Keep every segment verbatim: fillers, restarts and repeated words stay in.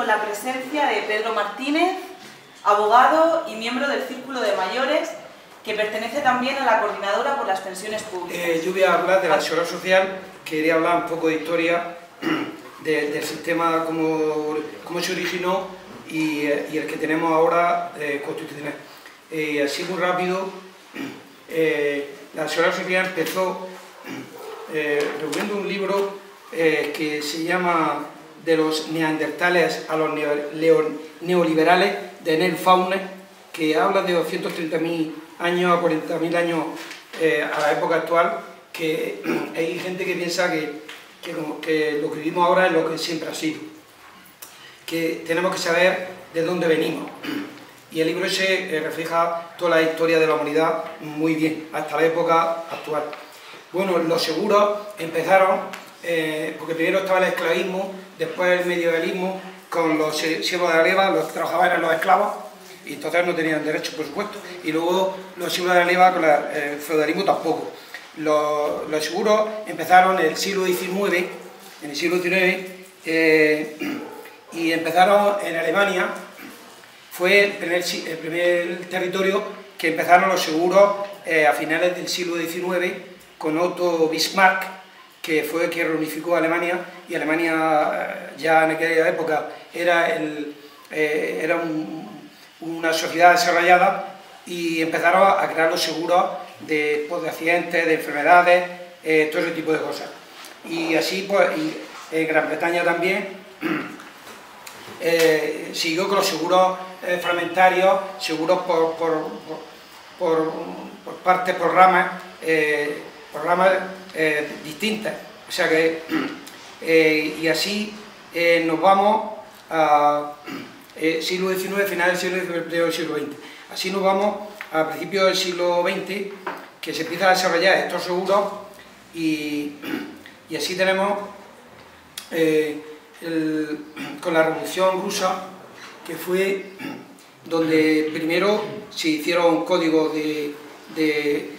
la presencia de Pedro Martínez, abogado y miembro del Círculo de Mayores, que pertenece también a la Coordinadora por las Pensiones Públicas. Eh, yo voy a hablar de la Seguridad Social, quería hablar un poco de historia de, del sistema, cómo, cómo se originó y, y el que tenemos ahora eh, constitucional. Eh, así muy rápido, eh, la Seguridad Social empezó eh, reuniendo un libro eh, que se llama De los neandertales a los neoliberales, de Neil Fauner, que habla de doscientos treinta mil años a cuarenta mil años eh, a la época actual, que hay gente que piensa que, que, lo, que lo que vivimos ahora es lo que siempre ha sido, que tenemos que saber de dónde venimos. Y el libro ese eh, refleja toda la historia de la humanidad muy bien, hasta la época actual. Bueno, los seguros empezaron, eh, porque primero estaba el esclavismo, después el medievalismo, con los siervos de la leva, los que trabajaban eran los esclavos, y entonces no tenían derechos, por supuesto. Y luego los siervos de la leva con la, el feudalismo tampoco. Los, los seguros empezaron en el siglo diecinueve, en el siglo diecinueve, eh, y empezaron en Alemania. Fue el primer, el primer territorio que empezaron los seguros eh, a finales del siglo diecinueve con Otto Bismarck, que fue el que reunificó a Alemania, y Alemania ya en aquella época era, el, eh, era un, una sociedad desarrollada, y empezaron a crear los seguros de, pues, de accidentes, de enfermedades, eh, todo ese tipo de cosas. Y así, pues, y en Gran Bretaña también eh, siguió con los seguros eh, fragmentarios, seguros por, por, por, por, por partes, por ramas, eh, por ramas eh, distintas. O sea que, eh, y así eh, nos vamos a eh, siglo diecinueve, final del siglo diecinueve, del siglo veinte. Así nos vamos a principios del siglo veinte, que se empiezan a desarrollar estos seguros, y, y así tenemos eh, el, con la Revolución Rusa, que fue donde primero se hicieron códigos de, de,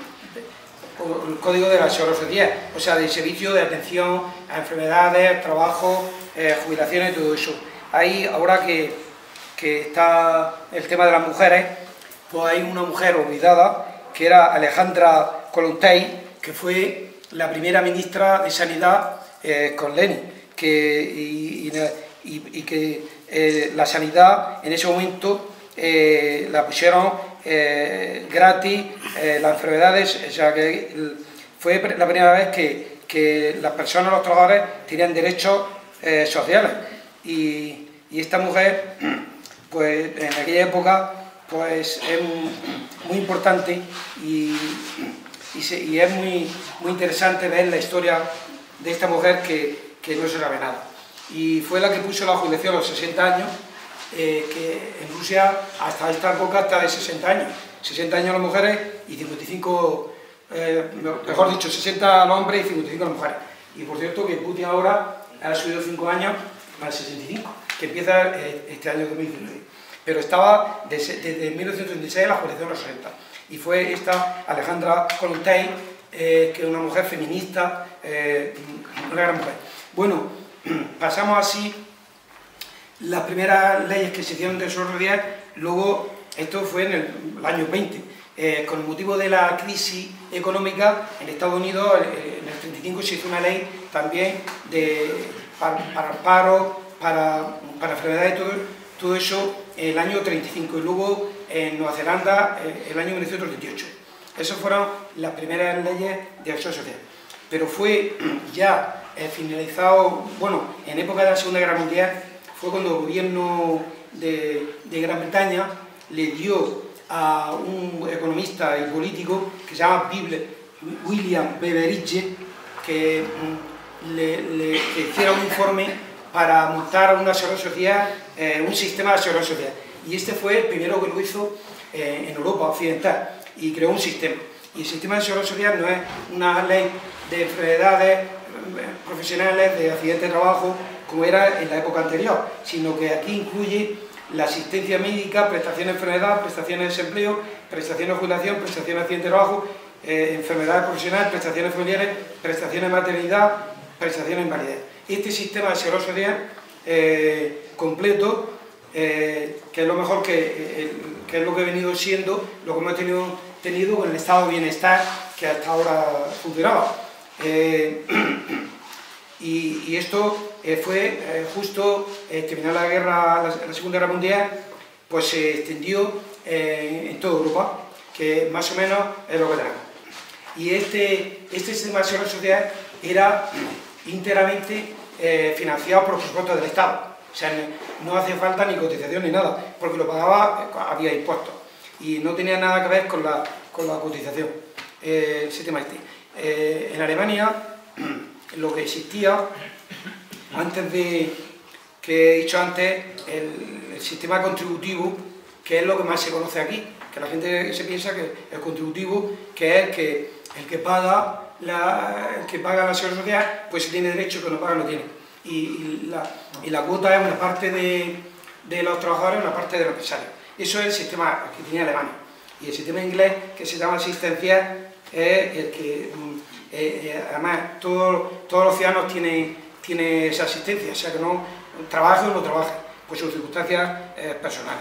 de el código de la Seguridad Social, o sea, de servicio de atención a enfermedades, trabajo, eh, jubilaciones y todo eso. Ahí, ahora que, que está el tema de las mujeres, pues hay una mujer olvidada, que era Alejandra Kollontai, que fue la primera ministra de Sanidad eh, con Lenin, que, y, y, y que eh, la sanidad en ese momento eh, la pusieron eh, gratis, eh, las enfermedades, o sea que fue la primera vez que, que las personas, los trabajadores, tenían derechos eh, sociales. Y, y esta mujer, pues en aquella época, pues es muy importante, y, y, se, y es muy, muy interesante ver la historia de esta mujer que, que no se sabe nada. Y fue la que puso la jubilación a los sesenta años, eh, que en Rusia hasta esta época está de sesenta años. sesenta años las mujeres y cincuenta y cinco, eh, mejor dicho, sesenta los hombres y cincuenta y cinco las mujeres. Y por cierto que Putin ahora ha subido cinco años a sesenta y cinco, que empieza este año dos mil diecinueve. Pero estaba desde, desde mil novecientos treinta y seis la jubilación a los sesenta. Y fue esta Alejandra Kollontai, eh, que es una mujer feminista, eh, una gran mujer. Bueno, pasamos así las primeras leyes que se hicieron de Seguridad Social. Luego, esto fue en el, el año veinte, eh, con el motivo de la crisis económica en Estados Unidos, eh, en el treinta y cinco se hizo una ley también de, para, para el paro, para, para enfermedades, todo, todo eso el año treinta y cinco, y luego en Nueva Zelanda eh, el año mil novecientos treinta y ocho. Esas fueron las primeras leyes de acción social. Pero fue ya eh, finalizado, bueno, en época de la Segunda Guerra Mundial, fue cuando el gobierno de, de Gran Bretaña le dio a un economista y político que se llama William Beveridge, que le, le que hiciera un informe para montar una seguridad social, eh, un sistema de seguridad social. Y este fue el primero que lo hizo eh, en Europa occidental, y creó un sistema. Y el sistema de seguridad social no es una ley de enfermedades profesionales, de accidentes de trabajo, como era en la época anterior, sino que aquí incluye la asistencia médica, prestaciones de enfermedad, prestaciones de desempleo, prestaciones de jubilación, prestaciones de accidente de trabajo, eh, enfermedades profesionales, prestaciones familiares, prestaciones de maternidad, prestaciones de invalidez. Este sistema de seguridad social eh, completo, eh, que es lo mejor que, eh, que es lo que he venido siendo, lo que hemos tenido, tenido con el estado de bienestar que hasta ahora funcionaba. Eh, y, y esto eh, fue eh, justo eh, terminar la guerra, la, la Segunda Guerra Mundial, pues se extendió eh, en toda Europa, que más o menos es lo que tenemos. Y este, este sistema de seguridad social era íntegramente eh, financiado por los presupuestos del Estado. O sea, no hacía falta ni cotización ni nada, porque lo pagaba, había impuestos. Y no tenía nada que ver con la, con la cotización, eh, el sistema este. Eh, en Alemania, lo que existía, antes de, que he dicho antes, el, el sistema contributivo, que es lo que más se conoce aquí, que la gente se piensa que el contributivo, que es el que, el que paga la, el que paga la seguridad social, pues si tiene derecho, que no paga no tiene. Y, y, la, y la cuota es una parte de, de los trabajadores, una parte de los empresarios. Eso es el sistema que tenía Alemania. Y el sistema inglés, que se llama asistencial, es el que, eh, eh, además, todo, todos los ciudadanos tienen, tienen esa asistencia, o sea que no trabajen o no trabajen, por sus circunstancias eh, personales.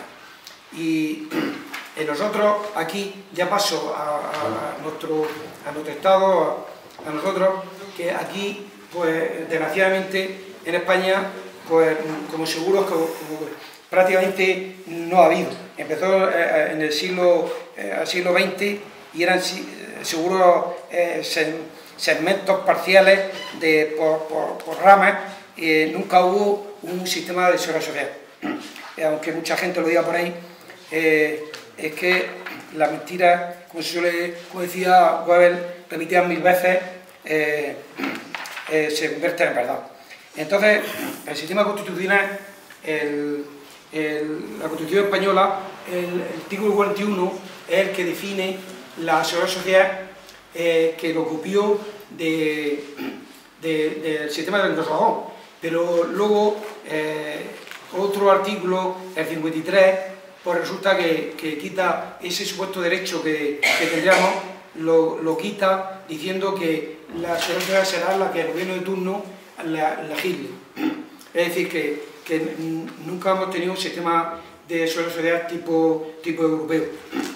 Y eh, nosotros aquí, ya paso a, a, a, nuestro, a nuestro estado, a, a nosotros, que aquí, pues desgraciadamente, en España, pues como seguros, como, como prácticamente no ha habido. Empezó eh, en el siglo, eh, el siglo veinte y eran seguros eh, segmentos parciales de, por, por, por ramas, eh, nunca hubo un sistema de seguridad social. Eh, aunque mucha gente lo diga por ahí, eh, es que la mentira, como, se suele, como decía Goebbels, repetida mil veces, eh, eh, se convierte en verdad. Entonces, el sistema constitucional, el, el, la Constitución española, el, el artículo cuarenta y uno es el que define la seguridad social, eh, que lo copió de, de, del sistema del anglosajón. Pero luego, eh, otro artículo, el cincuenta y tres, pues resulta que, que quita ese supuesto derecho que, que tendríamos, lo, lo quita diciendo que la seguridad será la que el gobierno de turno la legisle. Es decir, que, que nunca hemos tenido un sistema de seguridad tipo, tipo europeo.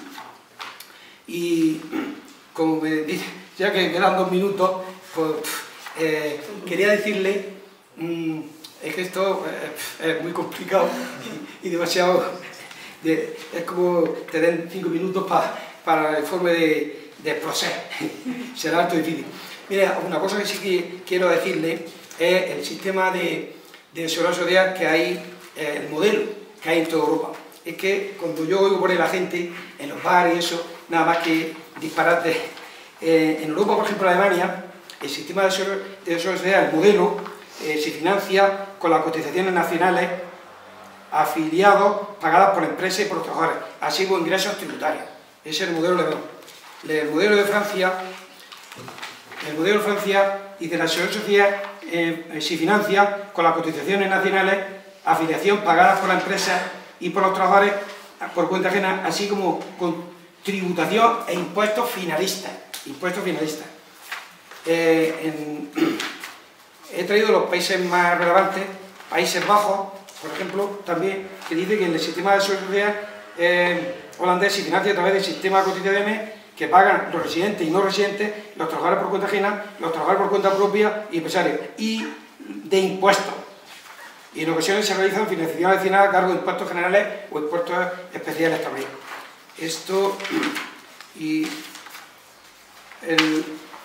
Y como me dice, ya que quedan dos minutos, pues eh, quería decirle, mmm, es que esto eh, es muy complicado y, y demasiado, de, es como te den cinco minutos pa, para el informe de, de Procés, será alto difícil. Mira, una cosa que sí que quiero decirle es el sistema de, de seguridad social que hay, eh, el modelo que hay en toda Europa. Es que cuando yo oigo por ahí la gente, en los bares y eso, nada más que disparate. Eh, en Europa, por ejemplo, en Alemania, el sistema de seguridad social, el modelo, eh, se financia con las cotizaciones nacionales afiliados pagadas por empresas y por los trabajadores, así como ingresos tributarios. Ese es el modelo alemán. El modelo de Francia, el modelo de Francia y de la seguridad social eh, se financia con las cotizaciones nacionales, afiliación pagadas por las empresas y por los trabajadores por cuenta ajena, así como con tributación e impuestos finalistas. Impuestos finalistas. Eh, en, he traído los países más relevantes, Países Bajos, por ejemplo, también, que dice que el sistema de seguridad social eh, holandés se financia a través del sistema de cotizaciones que pagan los residentes y no residentes, los trabajadores por cuenta ajena, los trabajadores por cuenta propia y empresarios, y de impuestos. Y en ocasiones se realizan financiación adicional a cargo de impuestos generales o impuestos especiales también. Esto y el,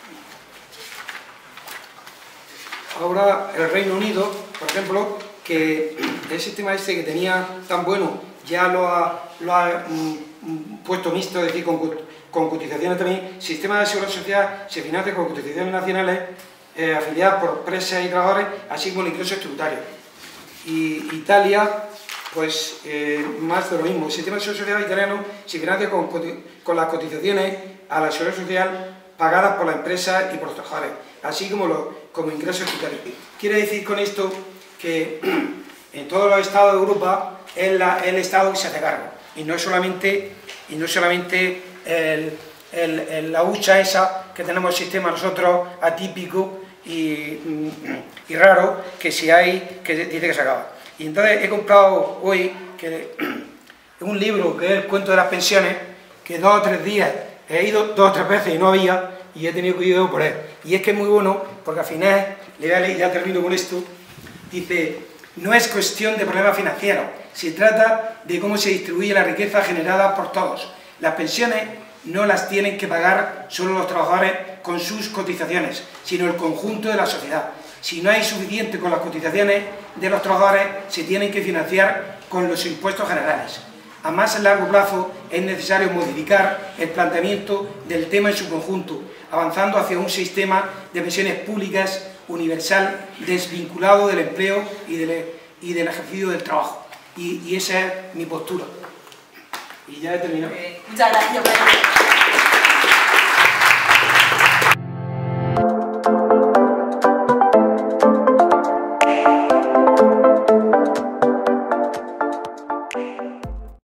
ahora el Reino Unido, por ejemplo, que el sistema este que tenía tan bueno ya lo ha, lo ha mm, puesto mixto, es decir, con, con cotizaciones también. El sistema de seguridad social se financia con cotizaciones nacionales eh, afiliadas por empresas y trabajadores, así como ingresos tributarios. Y Italia, pues eh, más de lo mismo. El sistema de seguridad social italiano se financia con, con las cotizaciones a la seguridad social pagadas por las empresas y por los trabajadores, así como, los, como ingresos tributarios. Quiere decir con esto que en todos los estados de Europa es la, el Estado que se hace cargo, y no solamente, y no solamente el, el, el, la hucha esa que tenemos el sistema nosotros atípico, y, y raro que si hay, que dice que se acaba. Y entonces he comprado hoy que un libro que es El cuento de las pensiones, que dos o tres días he ido dos o tres veces y no había, y he tenido que ir por él. Y es que es muy bueno, porque al final, le voy a leer, ya termino con esto, dice: no es cuestión de problemas financieros, se trata de cómo se distribuye la riqueza generada por todos. Las pensiones no las tienen que pagar solo los trabajadores con sus cotizaciones, sino el conjunto de la sociedad. Si no hay suficiente con las cotizaciones de los trabajadores, se tienen que financiar con los impuestos generales. A más largo plazo es necesario modificar el planteamiento del tema en su conjunto, avanzando hacia un sistema de pensiones públicas universal, desvinculado del empleo y del, y del ejercicio del trabajo. Y, y esa es mi postura. Y ya he terminado. Muchas gracias.